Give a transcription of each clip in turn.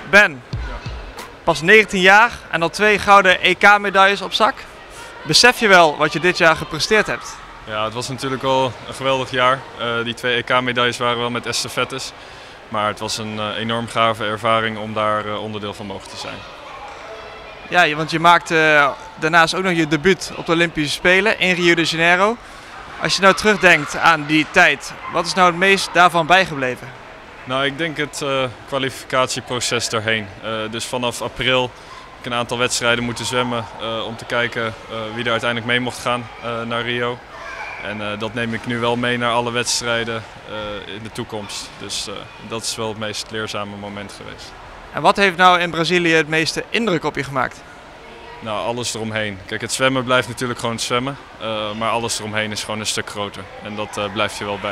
Ben, pas 19 jaar en al 2 gouden EK-medailles op zak. Besef je wel wat je dit jaar gepresteerd hebt? Ja, het was natuurlijk wel een geweldig jaar. Die 2 EK-medailles waren wel met estafettes. Maar het was een enorm gave ervaring om daar onderdeel van mogen te zijn. Ja, want je maakte daarnaast ook nog je debuut op de Olympische Spelen in Rio de Janeiro. Als je nou terugdenkt aan die tijd, wat is nou het meest daarvan bijgebleven? Nou, ik denk het kwalificatieproces daarheen. Dus vanaf april heb ik een aantal wedstrijden moeten zwemmen om te kijken wie er uiteindelijk mee mocht gaan naar Rio. En dat neem ik nu wel mee naar alle wedstrijden in de toekomst. Dus dat is wel het meest leerzame moment geweest. En wat heeft nou in Brazilië het meeste indruk op je gemaakt? Nou, alles eromheen. Kijk, het zwemmen blijft natuurlijk gewoon zwemmen. Maar alles eromheen is gewoon een stuk groter. En dat blijft je wel bij.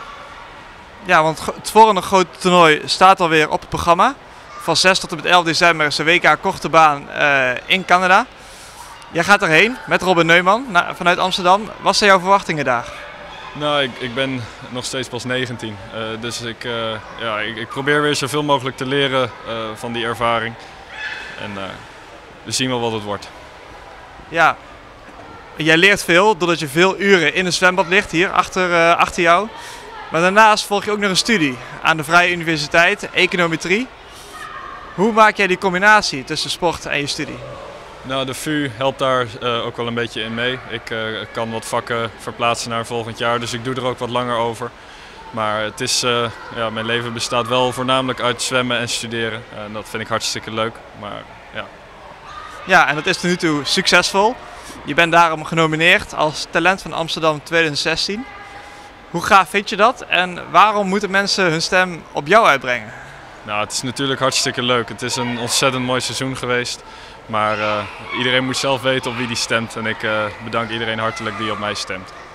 Ja, want het volgende grote toernooi staat alweer op het programma. Van 6 tot en met 11 december is de WK Korte Baan in Canada. Jij gaat erheen met Robin Neumann vanuit Amsterdam. Wat zijn jouw verwachtingen daar? Nou, ik ben nog steeds pas 19. Dus ik probeer weer zoveel mogelijk te leren van die ervaring. En we zien wel wat het wordt. Ja, jij leert veel doordat je veel uren in een zwembad ligt hier achter jou. Maar daarnaast volg je ook nog een studie aan de Vrije Universiteit, econometrie. Hoe maak jij die combinatie tussen sport en je studie? Nou, de VU helpt daar ook wel een beetje in mee. Ik kan wat vakken verplaatsen naar volgend jaar, dus ik doe er ook wat langer over. Maar het is, mijn leven bestaat wel voornamelijk uit zwemmen en studeren. En dat vind ik hartstikke leuk. Maar, ja. Ja, en dat is tot nu toe succesvol. Je bent daarom genomineerd als Talent van Amsterdam 2016. Hoe gaaf vind je dat en waarom moeten mensen hun stem op jou uitbrengen? Nou, het is natuurlijk hartstikke leuk. Het is een ontzettend mooi seizoen geweest. Maar iedereen moet zelf weten op wie die stemt. En ik bedank iedereen hartelijk die op mij stemt.